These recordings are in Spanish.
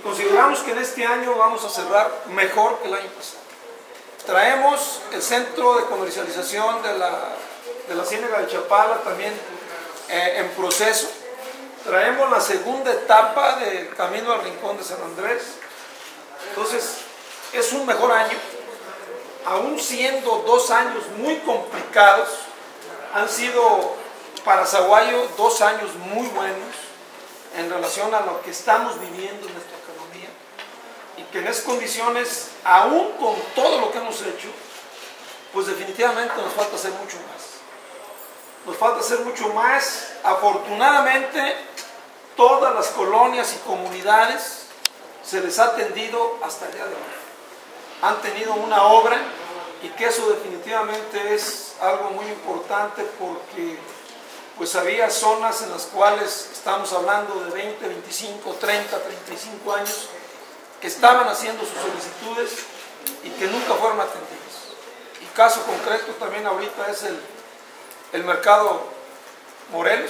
consideramos que en este año vamos a cerrar mejor que el año pasado. Traemos el centro de comercialización de la Ciénega de Chapala también en proceso. Traemos la segunda etapa del Camino al Rincón de San Andrés. Entonces, es un mejor año. Aún siendo 2 años muy complicados, han sido para Zaguayo 2 años muy buenos en relación a lo que estamos viviendo en nuestra economía, y que en esas condiciones, aún con todo lo que hemos hecho, pues definitivamente nos falta hacer mucho más. Nos falta hacer mucho más. Afortunadamente, todas las colonias y comunidades se les ha atendido hasta el día de hoy. Han tenido una obra, y que eso definitivamente es algo muy importante, porque pues había zonas en las cuales estamos hablando de 20, 25, 30, 35 años que estaban haciendo sus solicitudes y que nunca fueron atendidas. Y caso concreto también ahorita es el mercado Morelos,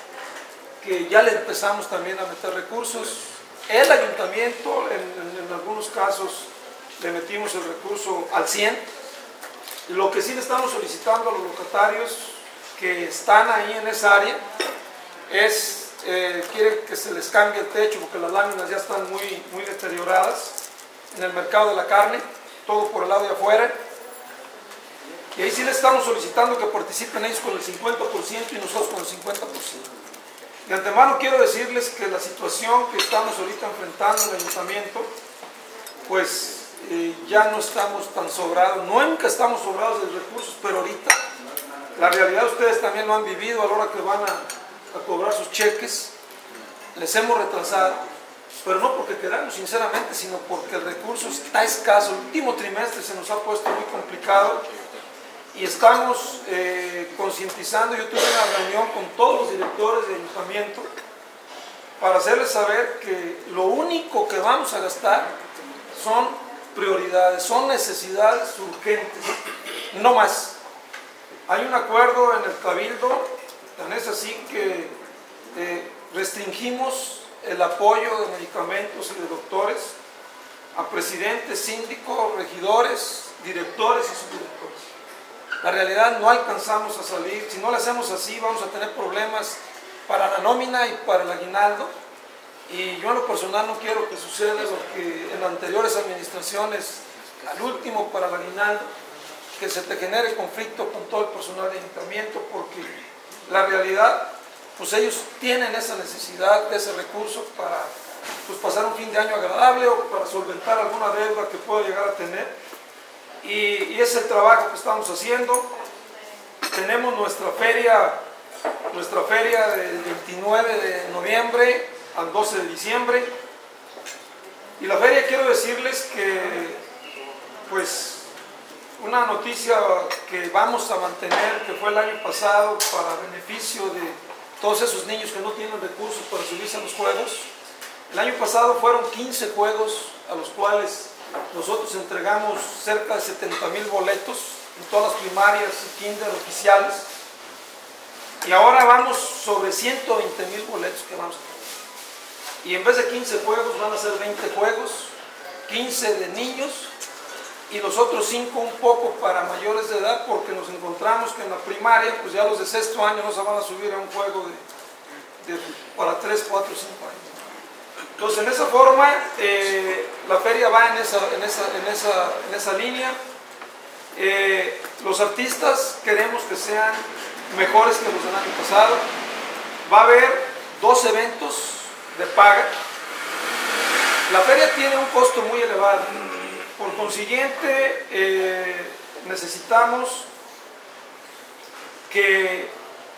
que ya le empezamos también a meter recursos. El ayuntamiento, en algunos casos, le metimos el recurso al 100. Lo que sí le estamos solicitando a los locatarios que están ahí en esa área es, quieren que se les cambie el techo porque las láminas ya están muy deterioradas en el mercado de la carne, todo por el lado de afuera. Y ahí sí les estamos solicitando que participen ellos con el 50% y nosotros con el 50%. De antemano quiero decirles que la situación que estamos ahorita enfrentando en el ayuntamiento, pues ya no estamos tan sobrados, nunca estamos sobrados de recursos, pero ahorita la realidad ustedes también lo han vivido a la hora que van a cobrar sus cheques. Les hemos retrasado, pero no porque queramos sinceramente, sino porque el recurso está escaso. El último trimestre se nos ha puesto muy complicado y estamos concientizando. Yo tuve una reunión con todos los directores de ayuntamiento para hacerles saber que lo único que vamos a gastar son prioridades, son necesidades urgentes, no más. Hay un acuerdo en el Cabildo, tan es así que restringimos el apoyo de medicamentos y de doctores a presidentes, síndicos, regidores, directores y subdirectores. La realidad, no alcanzamos a salir. Si no lo hacemos así, vamos a tener problemas para la nómina y para el aguinaldo. Y yo en lo personal no quiero que suceda lo que en anteriores administraciones, al último para el aguinaldo, que se te genere conflicto con todo el personal de ayuntamiento, porque la realidad, pues ellos tienen esa necesidad de ese recurso para pues, pasar un fin de año agradable o para solventar alguna deuda que pueda llegar a tener. Y es el trabajo que estamos haciendo. Tenemos nuestra feria del 29 de noviembre al 12 de diciembre, y la feria, quiero decirles que pues una noticia que vamos a mantener, que fue el año pasado para beneficio de todos esos niños que no tienen recursos para subirse a los juegos. El año pasado fueron 15 juegos a los cuales nosotros entregamos cerca de 70,000 boletos en todas las primarias y kinder oficiales, y ahora vamos sobre 120,000 boletos que vamos a tener. Y en vez de 15 juegos van a ser 20 juegos, 15 de niños y los otros 5 un poco para mayores de edad, porque nos encontramos que en la primaria pues ya los de sexto año no se van a subir a un juego para 3, 4, 5 años. Entonces en esa forma la feria va en esa línea. Los artistas queremos que sean mejores que los del año pasado. Va a haber 2 eventos de paga. La feria tiene un costo muy elevado, por consiguiente necesitamos que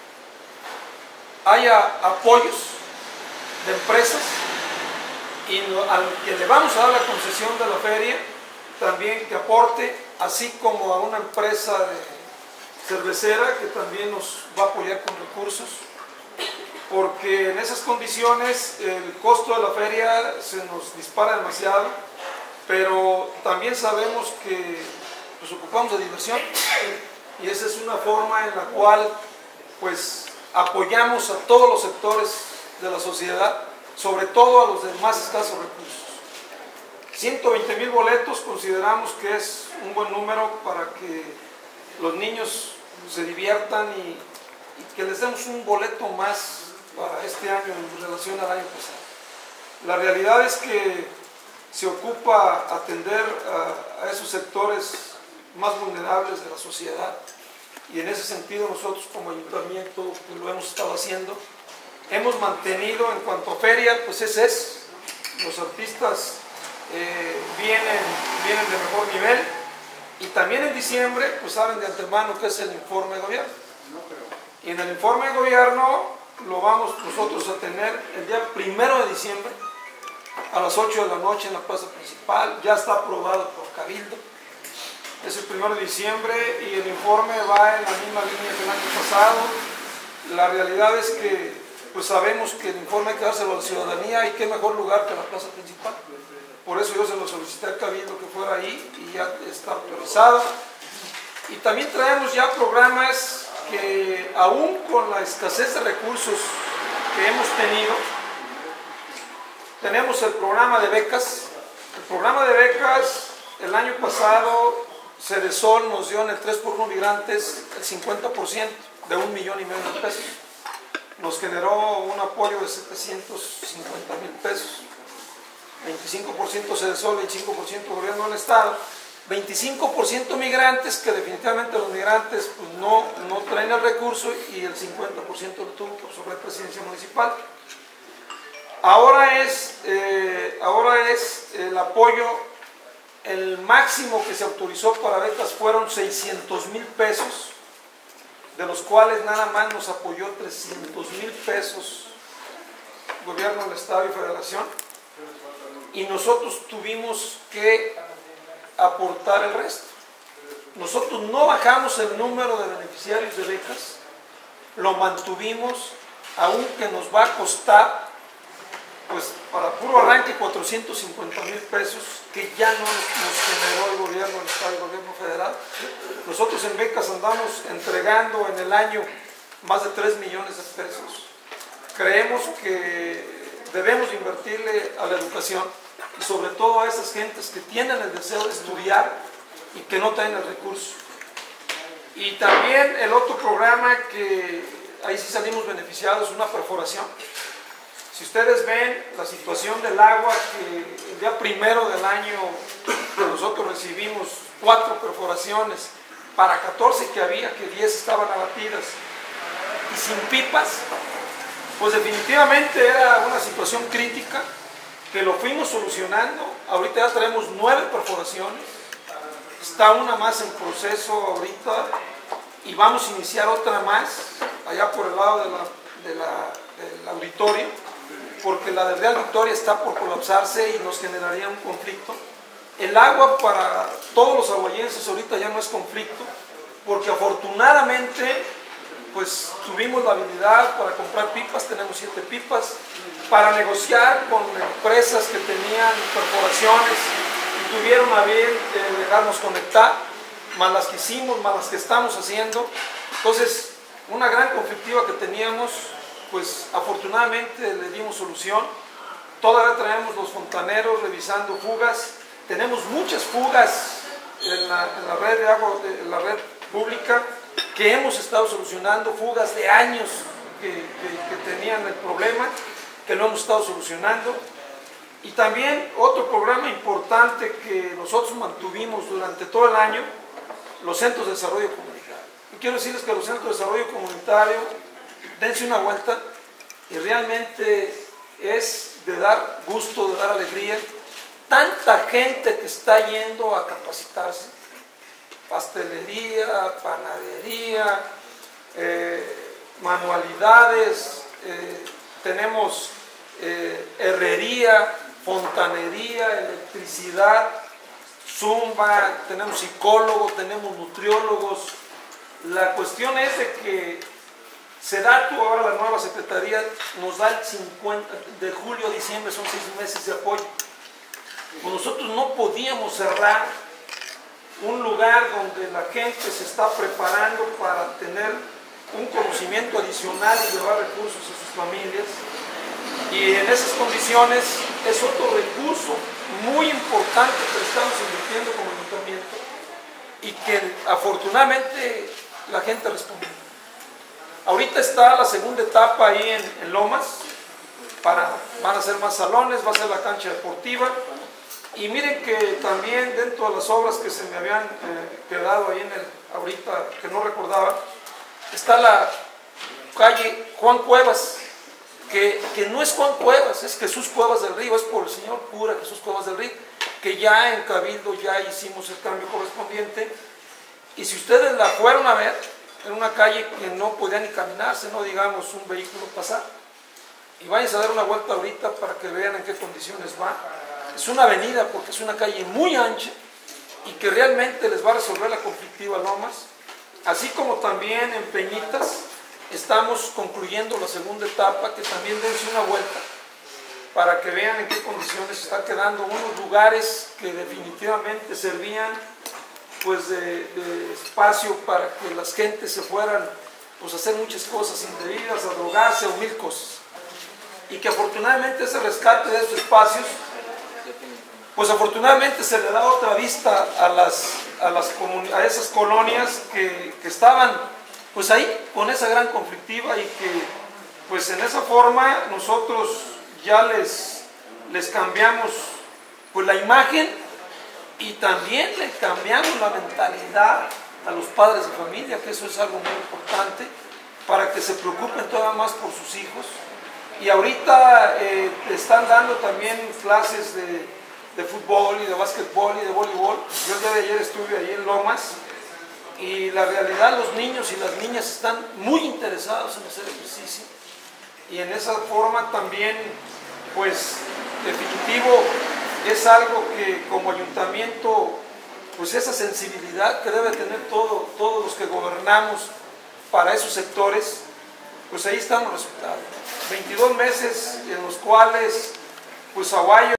haya apoyos de empresas, y al que le vamos a dar la concesión de la feria también que aporte, así como a una empresa de cervecera que también nos va a apoyar con recursos, porque en esas condiciones el costo de la feria se nos dispara demasiado, pero también sabemos que nos ocupamos de diversión, y esa es una forma en la cual pues apoyamos a todos los sectores de la sociedad, sobre todo a los de más escasos recursos. 120,000 boletos consideramos que es un buen número para que los niños se diviertan y que les demos un boleto más para este año en relación al año pasado. La realidad es que se ocupa atender a esos sectores más vulnerables de la sociedad, y en ese sentido nosotros como ayuntamiento pues lo hemos estado haciendo. Hemos mantenido en cuanto a feria, pues ese es, los artistas vienen de mejor nivel, y también en diciembre pues saben de antemano que es el informe de gobierno, y en el informe de gobierno lo vamos nosotros a tener el día 1 de diciembre a las 8 de la noche en la plaza principal. Ya está aprobado por Cabildo, es el 1 de diciembre, y el informe va en la misma línea que el año pasado. La realidad es que pues sabemos que el informe hay que dárselo a la ciudadanía, y qué mejor lugar que la plaza principal. Por eso yo se lo solicité al Cabildo que fuera ahí, y ya está autorizado. Y también traemos ya programas que, aún con la escasez de recursos que hemos tenido, tenemos el programa de becas. El programa de becas, el año pasado, Cedesol nos dio en el 3x1 migrantes el 50% de 1,5 millones de pesos. Nos generó un apoyo de 750,000 pesos. 25% Cedesol, 25% gobierno del estado, 25% migrantes, que definitivamente los migrantes pues, no traen el recurso, y el 50% lo tuvo por sobre presidencia municipal. Ahora es el apoyo, el máximo que se autorizó para becas fueron 600,000 pesos, de los cuales nada más nos apoyó 300,000 pesos gobierno del estado y federación, y nosotros tuvimos que aportar el resto. Nosotros no bajamos el número de beneficiarios de becas, lo mantuvimos, aunque nos va a costar, pues para puro arranque, 450,000 pesos, que ya no nos generó el gobierno del estado y el gobierno federal. Nosotros en becas andamos entregando en el año más de 3 millones de pesos. Creemos que debemos invertirle a la educación, y sobre todo a esas gentes que tienen el deseo de estudiar y que no tienen el recurso. Y también el otro programa que ahí sí salimos beneficiados, una perforación. Si ustedes ven la situación del agua, que el día 1 del año nosotros recibimos 4 perforaciones para 14 que había, que 10 estaban abatidas y sin pipas, pues definitivamente era una situación crítica, que lo fuimos solucionando. Ahorita ya tenemos 9 perforaciones, está una más en proceso ahorita, y vamos a iniciar otra más allá por el lado del auditorio, porque la de Real Victoria está por colapsarse y nos generaría un conflicto. El agua para todos los aguayenses ahorita ya no es conflicto, porque afortunadamente pues tuvimos la habilidad para comprar pipas, tenemos 7 pipas, para negociar con empresas que tenían perforaciones y tuvieron a bien dejarnos conectar, más las que hicimos, más las que estamos haciendo. Entonces, una gran conflictiva que teníamos, pues afortunadamente le dimos solución. Todavía traemos los fontaneros revisando fugas, tenemos muchas fugas en la red de agua, en la red pública, que hemos estado solucionando, fugas de años que tenían el problema, que lo hemos estado solucionando. Y también otro programa importante que nosotros mantuvimos durante todo el año, los centros de desarrollo comunitario. Y quiero decirles que los centros de desarrollo comunitario, dense una vuelta, y realmente es de dar gusto, de dar alegría. Tanta gente que está yendo a capacitarse, pastelería, panadería, manualidades, tenemos herrería, fontanería, electricidad, zumba, tenemos psicólogos, tenemos nutriólogos. La cuestión es de que SEDATU, ahora la nueva secretaría, nos da el 50, de julio a diciembre, son 6 meses de apoyo. Pues nosotros no podíamos cerrar un lugar donde la gente se está preparando para tener un conocimiento adicional y llevar recursos a sus familias. Y en esas condiciones es otro recurso muy importante importante que le estamos invirtiendo como ayuntamiento y que afortunadamente la gente responde. Ahorita está la segunda etapa ahí en Lomas, van a ser más salones, va a ser la cancha deportiva, y miren que también dentro de las obras que se me habían quedado ahí ahorita, que no recordaba, está la calle Juan Cuevas, que no es Juan Cuevas, es Jesús Cuevas del Río, es por el señor cura Jesús Cuevas del Río, que ya en Cabildo ya hicimos el cambio correspondiente, y si ustedes la fueron a ver, en una calle que no podía ni caminarse, no digamos un vehículo pasar, y váyanse a dar una vuelta ahorita para que vean en qué condiciones va. Es una avenida porque es una calle muy ancha y que realmente les va a resolver la conflictiva Lomas, así como también en Peñitas estamos concluyendo la segunda etapa, que también dense una vuelta para que vean en qué condiciones está quedando unos lugares que definitivamente servían pues de espacio para que las gentes se fueran pues a hacer muchas cosas indebidas, a drogarse o mil cosas, y que afortunadamente ese rescate de esos espacios pues afortunadamente se le da otra vista a esas colonias que estaban pues ahí con esa gran conflictiva, y que pues en esa forma nosotros ya les cambiamos pues la imagen, y también le cambiamos la mentalidad a los padres de familia, que eso es algo muy importante, para que se preocupen todavía más por sus hijos. Y ahorita están dando también clases de fútbol y de básquetbol y de voleibol. Yo el día de ayer estuve ahí en Lomas, y la realidad, los niños y las niñas están muy interesados en hacer ejercicio, y en esa forma también pues definitivo es algo que como ayuntamiento, pues esa sensibilidad que debe tener todos los que gobernamos para esos sectores, pues ahí están los resultados. 22 meses en los cuales pues Aguayo